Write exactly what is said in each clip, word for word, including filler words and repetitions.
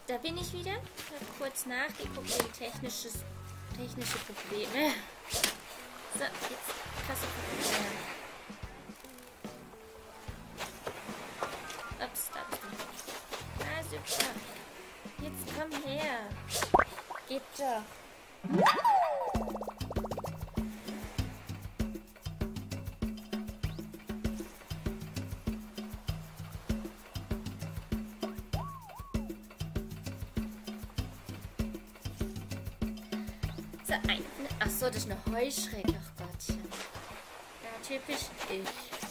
Da bin ich wieder. Ich habe kurz nachgeguckt wegen technisches, technische Probleme. So, jetzt krasse Probleme. Ups, da bist du. Ah, super. Jetzt komm her. Geht doch. So, ein. Achso, das ist eine Heuschrecke. Ach Gottchen. Ja, typisch ich.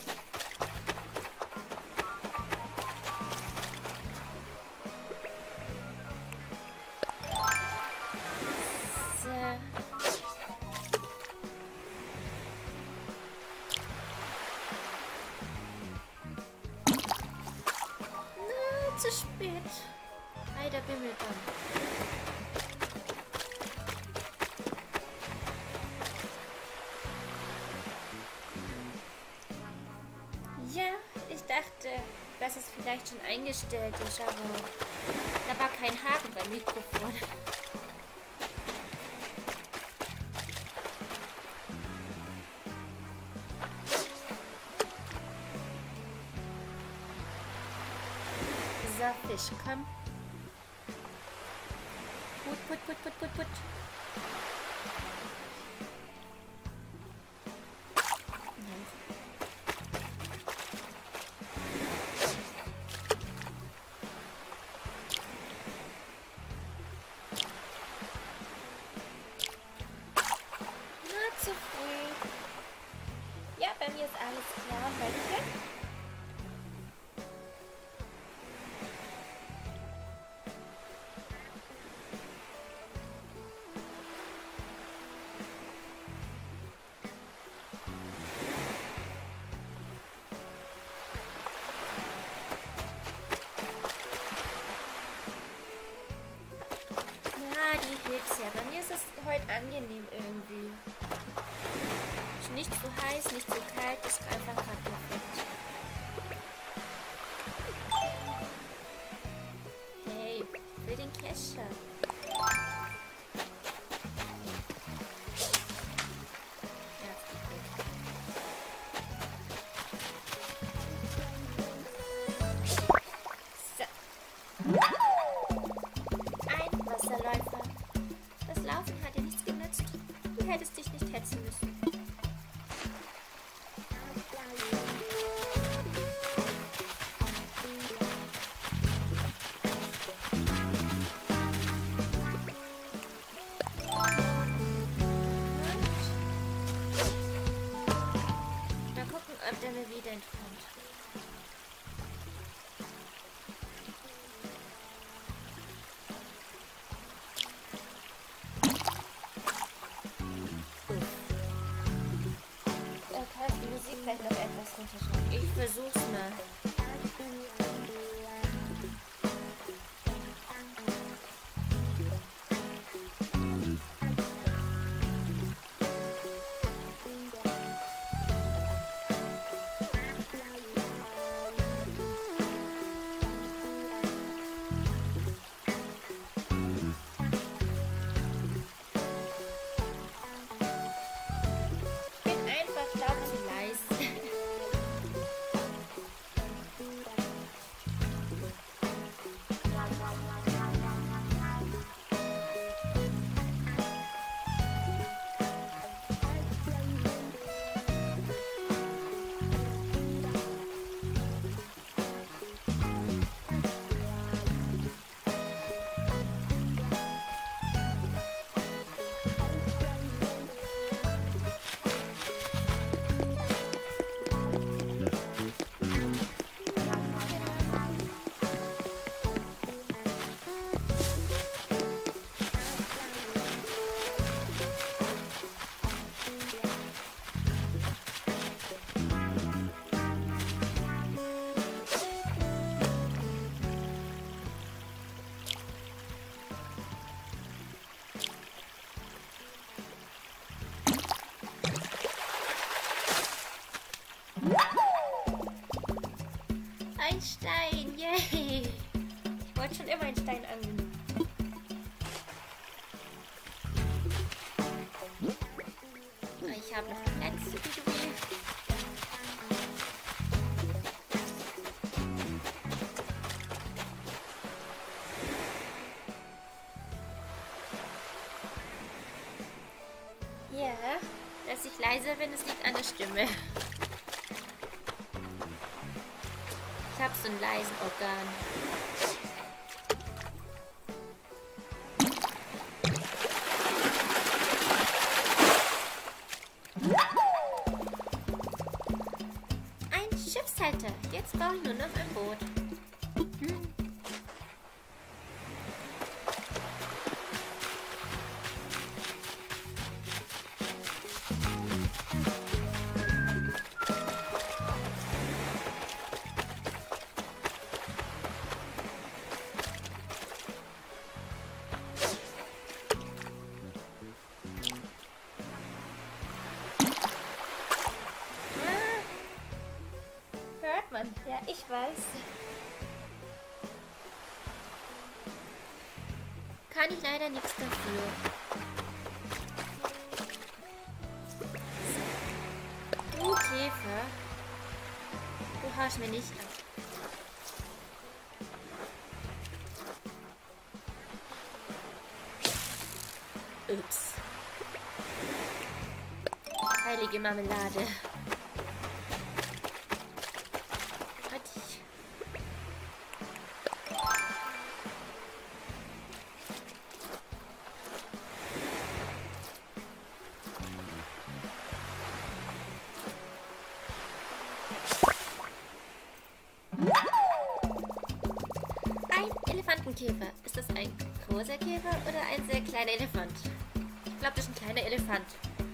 So. Na, zu spät. Ei, der bimmelt dann. Ja, ich dachte, dass es vielleicht schon eingestellt ist, aber da war kein Haken beim Mikrofon. So, Fisch, komm. Put, put, put, put, put, put. Zu früh. Ja, bei mir ist alles klar. Bei dir? Ja, die hilft ja. Bei mir ist es heute angenehm irgendwie. Nicht zu heiß, nicht zu kalt, ist einfach gerade perfekt. Hey, für den Kescher. Ja, so. Ein Wasserläufer. Das Laufen hat dir nichts genützt. Du hättest dich nicht hetzen müssen. Ob der mir wieder entkommt. Da kann die Musik vielleicht noch etwas runterschalten. Ich versuch's mal. Ein Stein, yay! Ich wollte schon immer einen Stein annehmen. leiser, wenn es liegt an der Stimme. Ich habe so einen leisen Organ. Ein Schiffshalter. Jetzt brauche ich nur noch ein Boot. Hm. Ja, ich weiß. Kann ich leider nichts dafür. Du Käfer. Du haust mir nicht ab. Ups. Heilige Marmelade. Elefantenkäfer. Ist das ein großer Käfer oder ein sehr kleiner Elefant? Ich glaube, das ist ein kleiner Elefant.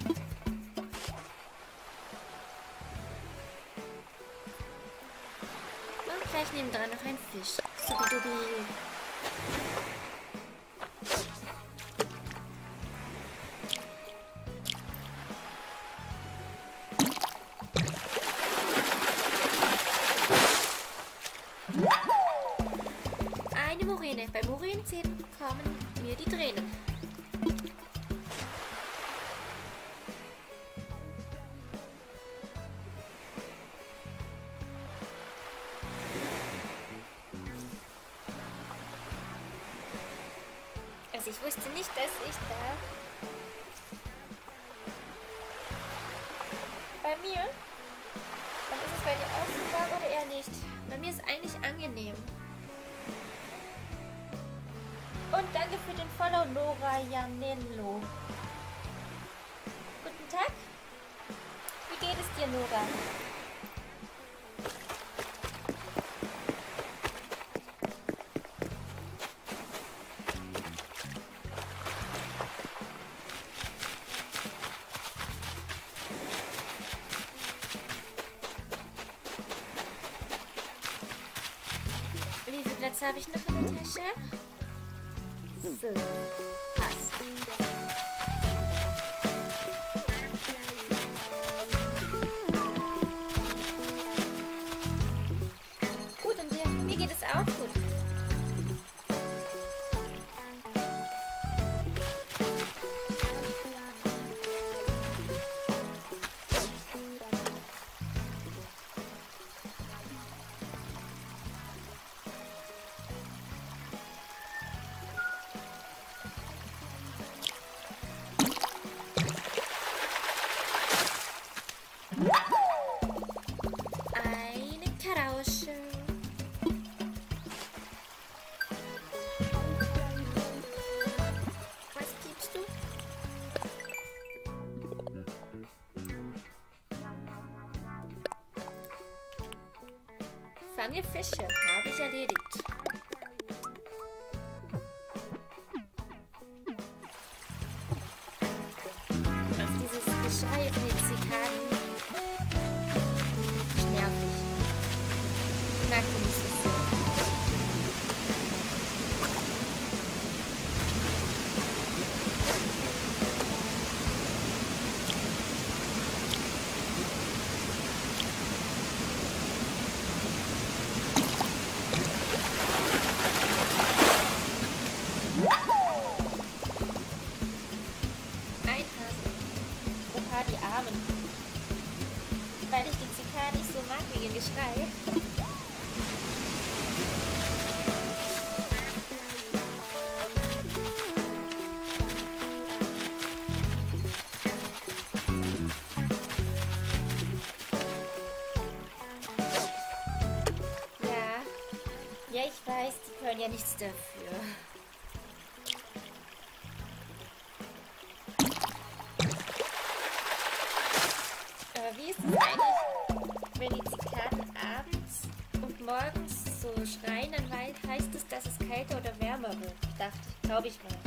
Und gleich nebendran noch ein Fisch. Subidubi. Bei Morienzähnen kommen mir die Tränen. Also ich wusste nicht, dass ich da bei mir, dann ist es bei dir auch so warm oder eher nicht? Bei mir ist es eigentlich angenehm. Und danke für den Follow, Nora Janello. Guten Tag. Wie geht es dir, Nora? Wie viel Platz habe ich noch in der Tasche? So, passt. Gut, und dir, mir geht es auch gut. Eine Karausche. Was gibst du? Fange Fische, habe ich erledigt. Also dieses Geschrei von den Zikaden. Ich mag die nicht so sehr. ja nichts dafür. Aber wie ist es eigentlich, wenn die Zikaden abends und morgens so schreien, dann heißt es, dass es kälter oder wärmer wird. Dachte ich, glaube ich mal.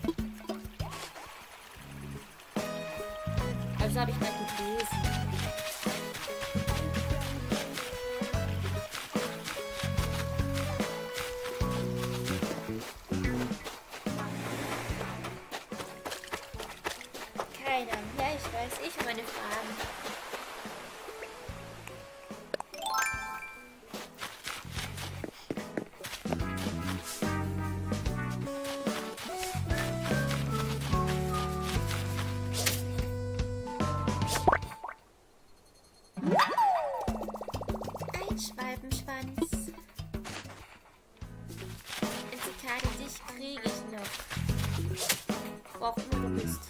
Also habe ich mal gelesen. Keine Ahnung. Ja, ich weiß, ich und meine Fragen. Ein Schwalbenschwanz. In Zikade, dich kriege ich noch. Wo auch immer du bist.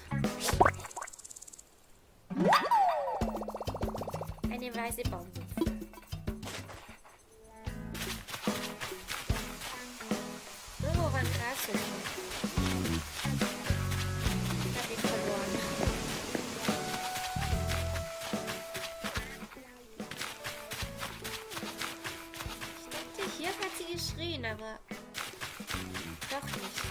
Eine weiße Baumwipfel. Irgendwo war ein Grashüpfer. Ich hab ihn verloren. Ich dachte, hier hat sie geschrien, aber doch nicht.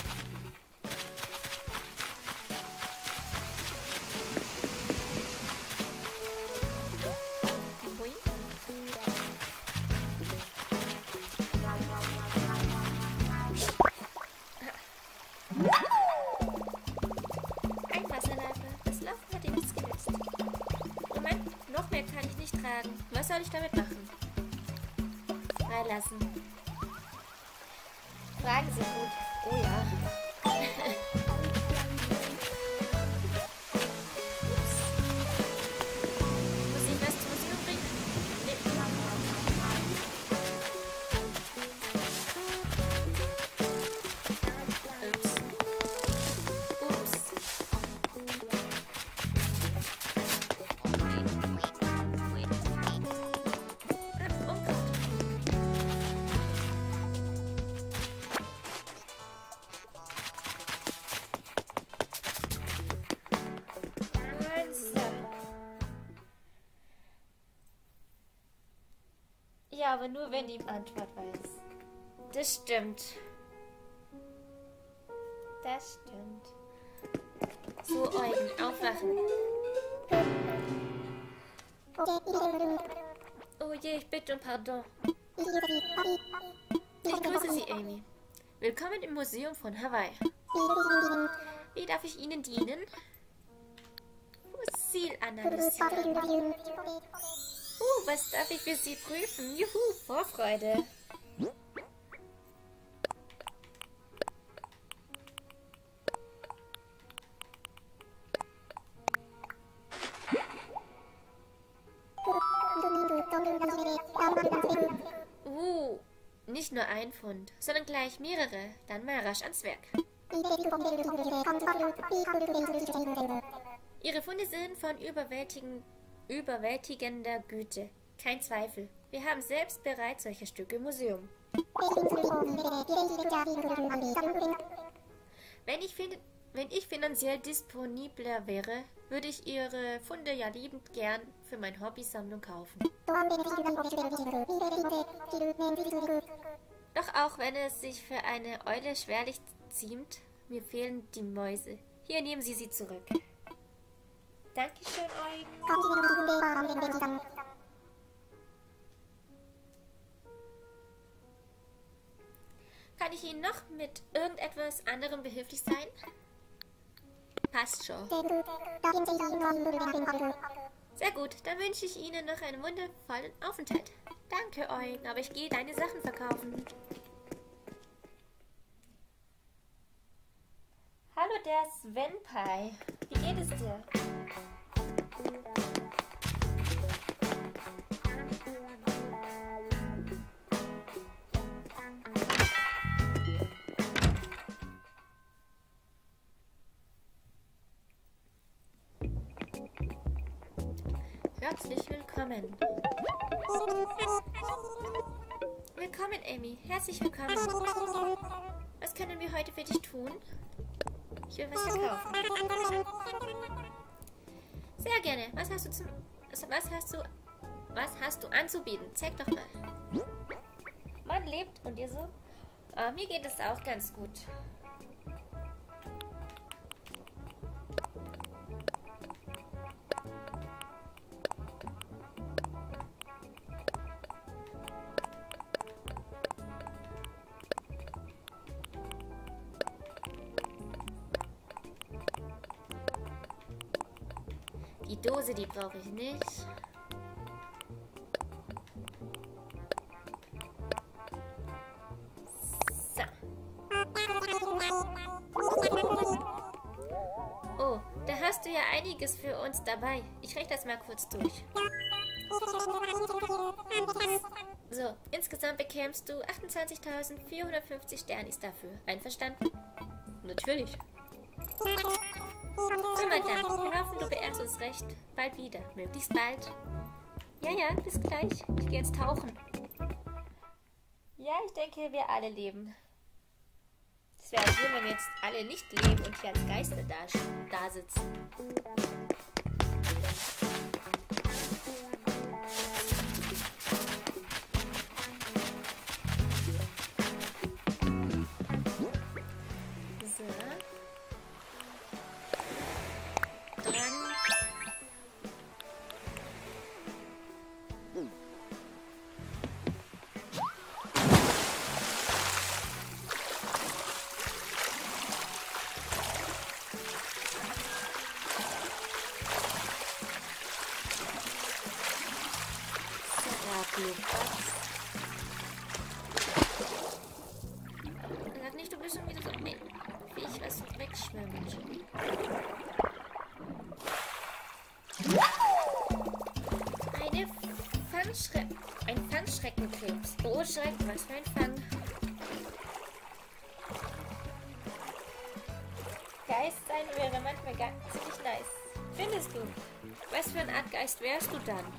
Ein Wasserlappe. Das Laufen hat dir nichts genützt. Moment, noch mehr kann ich nicht tragen. Was soll ich damit machen? Freilassen. Fragen sind gut. Oh ja. Ups. Muss ich was zum Museum bringen? Nee. Ups. Ups. Ah, Unkraut. Ja, aber nur wenn die Antwort weiß. Das stimmt. Das stimmt. So, Eugen, aufwachen. Oh je, ich bitte um Pardon. Ich grüße Sie, Amy. Willkommen im Museum von Hawaii. Wie darf ich Ihnen dienen? Fossilanalyse. Uh, was darf ich für Sie prüfen? Juhu, Vorfreude. Uh, nicht nur ein Pfund, sondern gleich mehrere. Dann mal rasch ans Werk. Ihre Funde sind von überwältigen, überwältigender Güte. Kein Zweifel. Wir haben selbst bereits solche Stücke im Museum. Wenn ich, fin wenn ich finanziell disponibler wäre, würde ich Ihre Funde ja liebend gern für meine Hobbysammlung kaufen. Doch auch wenn es sich für eine Eule schwerlich ziemt, mir fehlen die Mäuse. Hier nehmen Sie sie zurück. Dankeschön, Eugen. Kann ich Ihnen noch mit irgendetwas anderem behilflich sein? Passt schon. Sehr gut, dann wünsche ich Ihnen noch einen wundervollen Aufenthalt. Danke, Eugen, aber ich gehe deine Sachen verkaufen. Hallo, der Svenpai. Wie geht es dir? Herzlich willkommen. Willkommen, Amy. Herzlich willkommen. Was können wir heute für dich tun? Ich will was verkaufen. Sehr gerne. Was hast du zum... Was hast du... Was hast du anzubieten? Zeig doch mal. Man lebt und dir so? Oh, mir geht es auch ganz gut. Die Dose, die brauche ich nicht. So. Oh, da hast du ja einiges für uns dabei. Ich rechne das mal kurz durch. So, insgesamt bekämst du achtundzwanzigtausendvierhundertfünfzig Sternis dafür. Einverstanden? Natürlich. So, Madame, wir hoffen, du beehrst uns recht bald wieder. Möglichst bald. Ja, ja, bis gleich. Ich gehe jetzt tauchen. Ja, ich denke, wir alle leben. Es wäre schön, wenn wir jetzt alle nicht leben und hier als Geister da, da sitzen. Sag nicht, du bist schon wieder so ein Viech, was wegschwimmt. Eine Fangschre ein Fangschreckenkrebs. Oh Schreck, was für ein Fang. Geist sein wäre manchmal ganz ziemlich nice. Findest du? Was für eine Art Geist wärst du dann?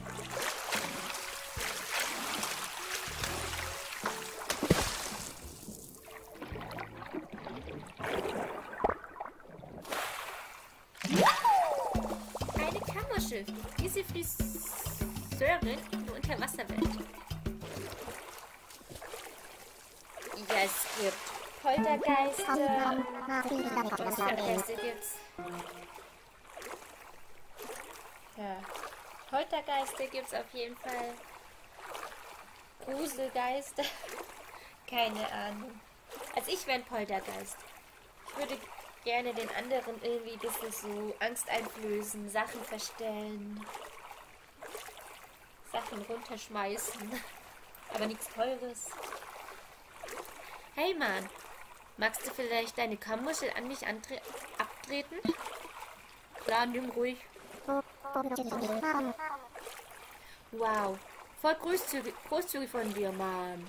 Diese Friseurin in der Unterwasserwelt. Ja, es gibt Poltergeister. Was für Geister gibt's? Ja, Poltergeister gibt's auf jeden Fall. Gruselgeister. Keine Ahnung. Also ich wäre ein Poltergeist. Ich würde gerne den anderen irgendwie ein bisschen so Angst einflößen, Sachen verstellen, Sachen runterschmeißen, aber nichts Teures. Hey Mann, magst du vielleicht deine Kammuschel an mich abtreten? Klar, nimm ruhig. Wow, voll großzügig, großzügig von dir, Mann.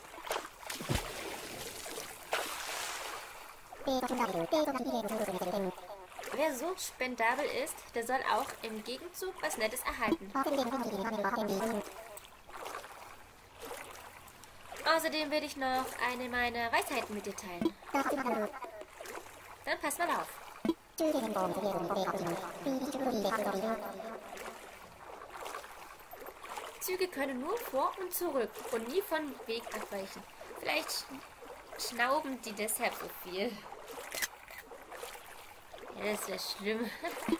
Wer so spendabel ist, der soll auch im Gegenzug was Nettes erhalten. Außerdem will ich noch eine meiner Weisheiten mit dir teilen. Dann pass mal auf. Züge können nur vor und zurück und nie von Weg abweichen. Vielleicht schnauben die deshalb so viel. Ja, das wäre schlimm.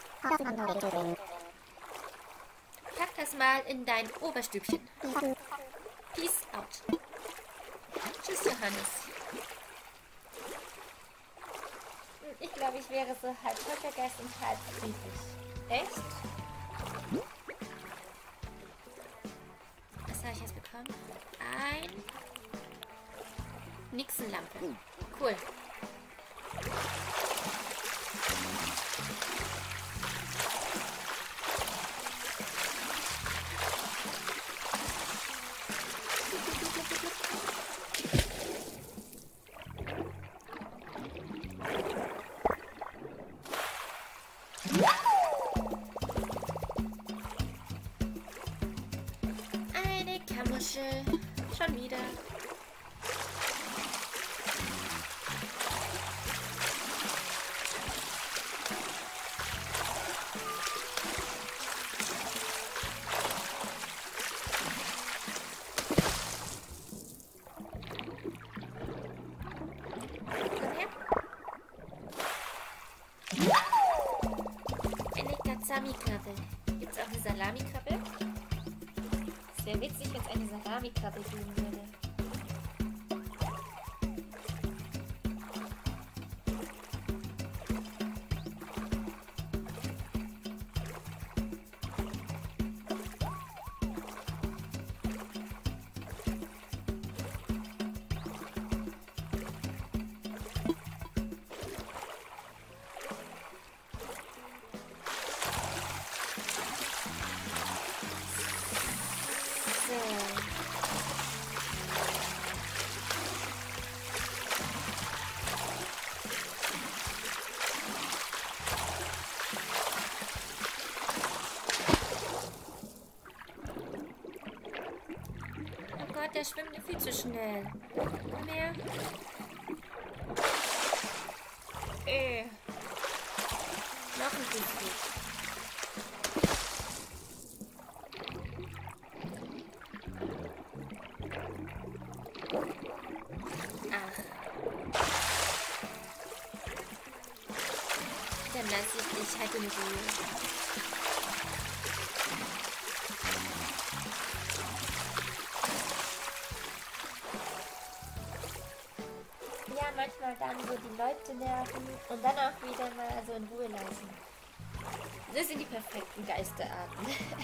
Pack das mal in dein Oberstübchen. Peace out. Tschüss, Johannes. Ich glaube, ich wäre so halb Poltergeist und halb friedlich. Echt? Was habe ich jetzt bekommen? Ein Nixenlampe. Cool. Eine Kammuschel. Schon wieder. Sami-Krabbe. Gibt es auch eine Salami-Krabbe? Es wäre witzig, wenn es eine Salami-Krabbe geben würde. Oh Gott, der schwimmt viel zu schnell. Komm her. Äh. Noch ein bisschen. Ach. Dann lass ich dich halt in Ruhe. Ja, manchmal dann so die Leute nerven und dann auch wieder mal so in Ruhe lassen. Das sind die perfekten Geisterarten.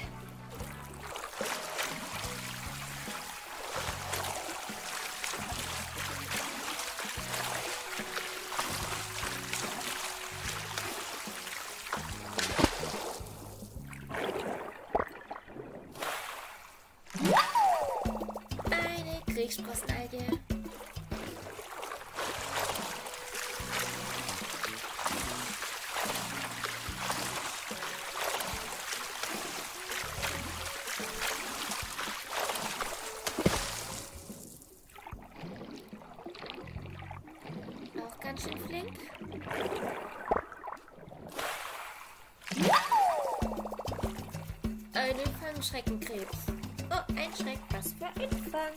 Eine Kriegssprossenalge. Auch ganz schön flink. Eine Fangschreckenkrebs. Oh, ein Schreck. Was für ein Fang.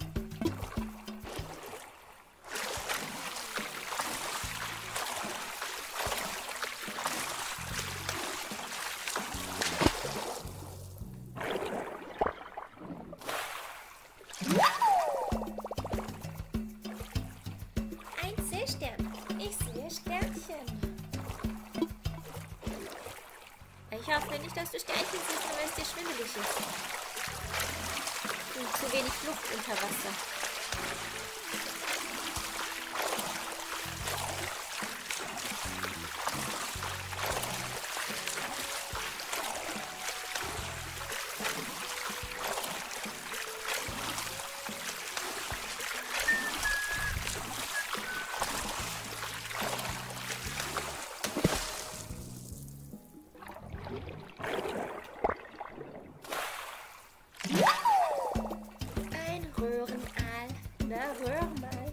Ein Seestern. Ich sehe Sternchen. Ich hoffe nicht, dass du Sternchen siehst, nur weil es dir schwindelig ist. Und zu wenig Luft unter Wasser. Ein Röhrenaal. Na, röhr mal.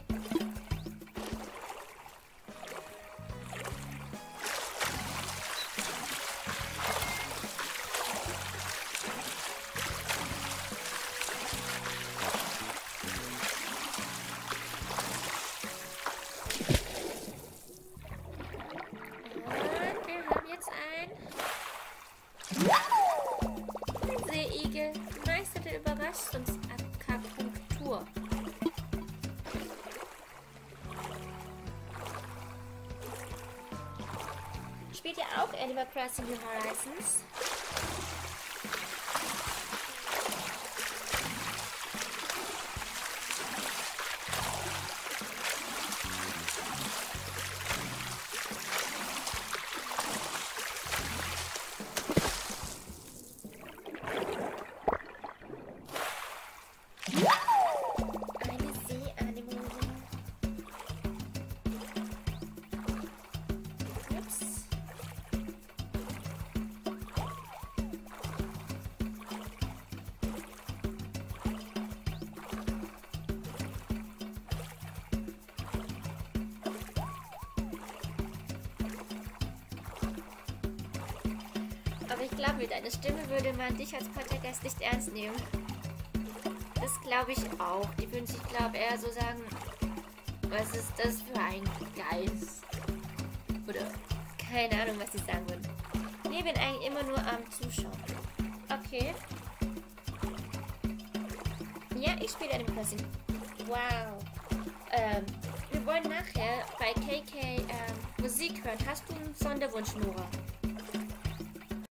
Und wir haben jetzt ein... Ein Seeigel. Meister der Überraschungsakupunktur. Spielt ihr auch Animal Crossing New Horizons? Eine Seeanemone. Ups. Aber ich glaube, mit deiner Stimme würde man dich als Podcast nicht ernst nehmen. Das glaube ich auch. Die würden sich, glaube ich, eher so sagen, was ist das für ein Geist? Oder keine Ahnung, was sie sagen würden. Nee, Ich bin eigentlich immer nur am Zuschauen. Okay. Ja, ich spiele eine Person. Wow. Ähm, wir wollen nachher bei K K ähm, Musik hören. Hast du einen Sonderwunsch, Nora?